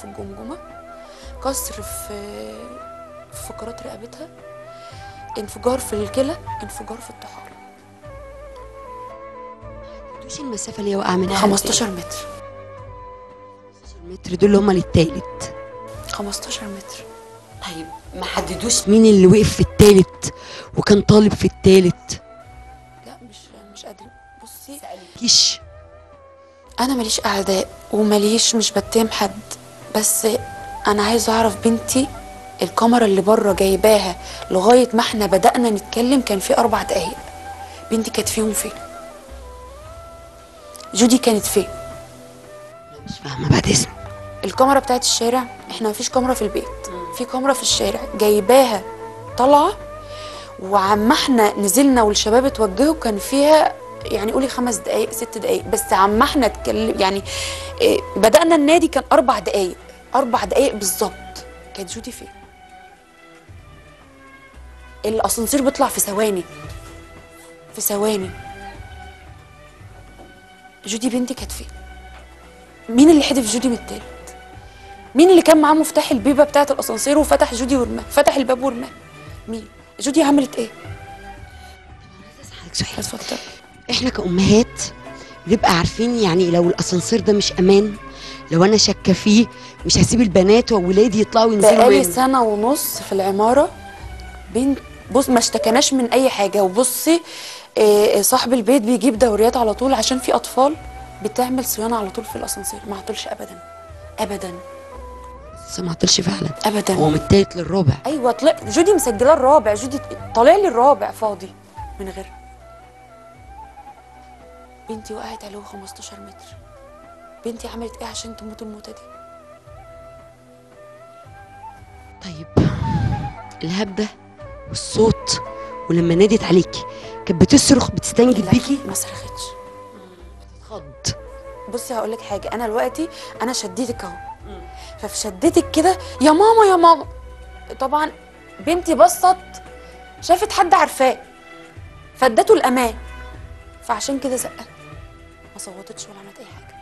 في الجمجمه، كسر في فقرات رقبتها، انفجار في الكلى، انفجار في الطحال. مش المسافه اللي هي واقعه منها 15 متر. 15 متر دول اللي هم للتالت. 15 متر. طيب ما حددوش مين اللي وقف في التالت وكان طالب في التالت؟ لا مش قادره. بصي سألكيش؟ انا ماليش اعداء وماليش، مش بتهم حد، بس انا عايزه اعرف بنتي. الكاميرا اللي بره جايباها لغايه ما احنا بدانا نتكلم كان في 4 دقايق. بنتي كانت فيهم فين؟ جودي كانت فين؟ مش فاهمه بعد اذنك. الكاميرا بتاعت الشارع، احنا مفيش كاميرا في البيت، في كاميرا في الشارع جايباها طالعه، وعما احنا نزلنا والشباب اتوجهوا كان فيها يعني قولي 5 دقايق 6 دقايق، بس عما احنا اتكلم يعني بدأنا النادي كان 4 دقايق، 4 دقايق بالظبط. كانت جودي فين؟ الاسانسير بيطلع في ثواني، في ثواني. جودي بنتي كانت فين؟ مين اللي حدف جودي من التالت؟ مين اللي كان معاه مفتاح البيبه بتاعه الاسانسير وفتح جودي ورماه، فتح الباب ورماه؟ مين؟ جودي عملت ايه؟ اسالك سؤال. اتفضل. احنا كأمهات بنبقى عارفين يعني لو الاسانسير ده مش امان، لو انا شاكه فيه مش هسيب البنات وولادي يطلعوا ينزلوا بقالي منه. سنه ونص في العماره، بنت بص ما اشتكناش من اي حاجه. وبصي صاحب البيت بيجيب دوريات على طول عشان في اطفال، بتعمل صيانه على طول في الاسانسير، ما عطلش ابدا ابدا. بس ما عطلش فعلا ابدا. هو من التالت للرابع. ايوه طلع جودي مسجله الرابع، جودي طالع لي الرابع فاضي من غير. بنتي وقعت عليه 15 متر. بنتي عملت ايه عشان تموت الموتة دي؟ طيب الهبده والصوت ولما نادت عليكي كانت بتصرخ بتستنجد لا، بيكي؟ ما صرختش. خض. بصي هقول لك حاجه، انا دلوقتي انا شديتك اهو، ففي شدتك كده يا ماما يا ماما، طبعا بنتي بصت شافت حد عارفاه فادته الامان، فعشان كده زقت، ما صوتتش ولا عملت اي حاجه.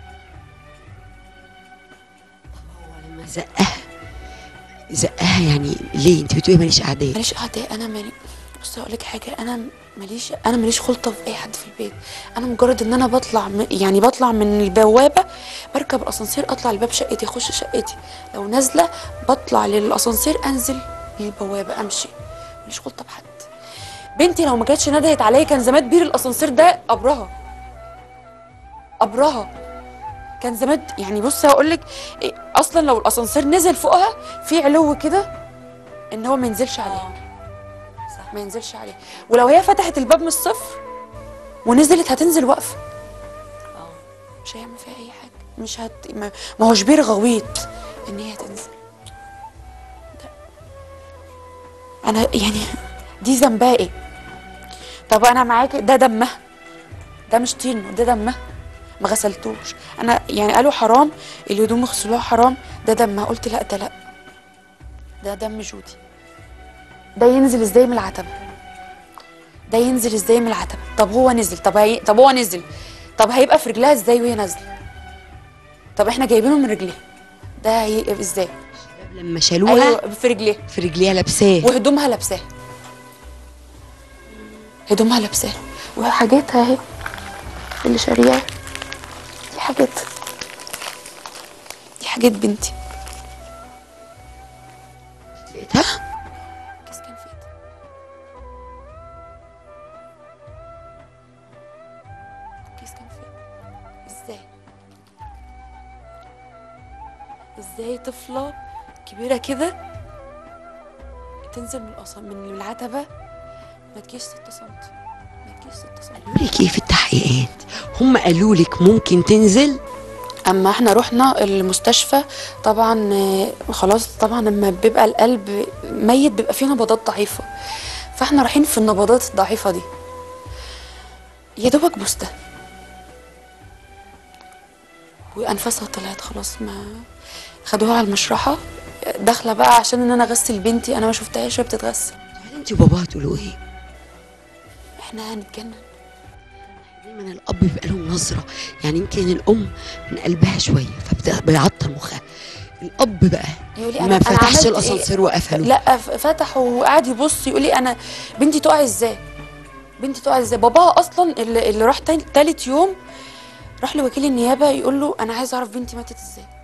هو لما زقها يعني ليه؟ انت بتقولي ماليش اعداء. ماليش اعداء، انا مالي. بصي هقول لك حاجه، انا ماليش خلطه في اي حد في البيت. انا مجرد ان انا بطلع من البوابه، بركب الاسانسير اطلع لباب شقتي اخش شقتي، لو نازله بطلع للاسانسير انزل للبوابه امشي، ماليش خلطه بحد. بنتي لو ما كانتش ندهت عليا كان زمان بير الاسانسير ده قبرها كان زمان. يعني بصي هقول لك اصلا لو الاسانسير نزل فوقها في علو كده ان هو ما ينزلش عليه، ما ينزلش عليه. ولو هي فتحت الباب من الصفر ونزلت هتنزل واقفه، مش هيعمل فيها اي حاجه، مش ما هوش بير غويط ان هي تنزل. انا يعني دي ذنبها ايه؟ طب انا معاكي، ده دمها، ده مش طين، ده دمها، ما غسلتوش. انا يعني قالوا حرام الهدوم يغسلوها، حرام، ده دمها. قلت لا، ده لا، ده دم جودي. ده ينزل ازاي من العتبه؟ ده ينزل ازاي من العتبه؟ طب هو نزل، طب هو نزل، طب هيبقى في رجلها ازاي وهي نازله؟ طب احنا جايبينه من رجليها، ده هيبقى ازاي؟ لما شالوها ايوه في رجليها، في رجليها لابساه وهدومها لابساها، هدومها لابساها وحاجاتها اهي اللي شارياها، دي حاجات، دي حاجات بنتي. لقيتها؟ كيس كان في ايدها. كيس كان في ايدها. ازاي طفله كبيره كده تنزل من العتبه ما تجيش 6 سم، ما تجيش 6 سم. قالوا لك ايه في التحقيقات؟ هم قالوا لك ممكن تنزل؟ اما احنا رحنا المستشفى طبعا خلاص، طبعا لما بيبقى القلب ميت بيبقى فيه نبضات ضعيفه، فاحنا رايحين في النبضات الضعيفه دي، يا دوبك بوسته وانفاسها طلعت خلاص، ما خدوها على المشرحه. داخله بقى عشان ان انا اغسل بنتي، انا ما شفتهاش وهي بتتغسل. انت وباباها تقولوا ايه؟ احنا هنتجنن. دايما الاب بيبقى له نظره، يعني يمكن الام من قلبها شويه فبيعطل مخها، الاب بقى يقول لي ما انا فتحش عملت إيه؟ الاسانسير وقفله. لا فتح وقعد يبص يقول لي انا بنتي تقع ازاي، بنتي تقع ازاي. باباها اصلا اللي راح تالت يوم راح لوكيل النيابه يقول له انا عايز اعرف بنتي ماتت ازاي.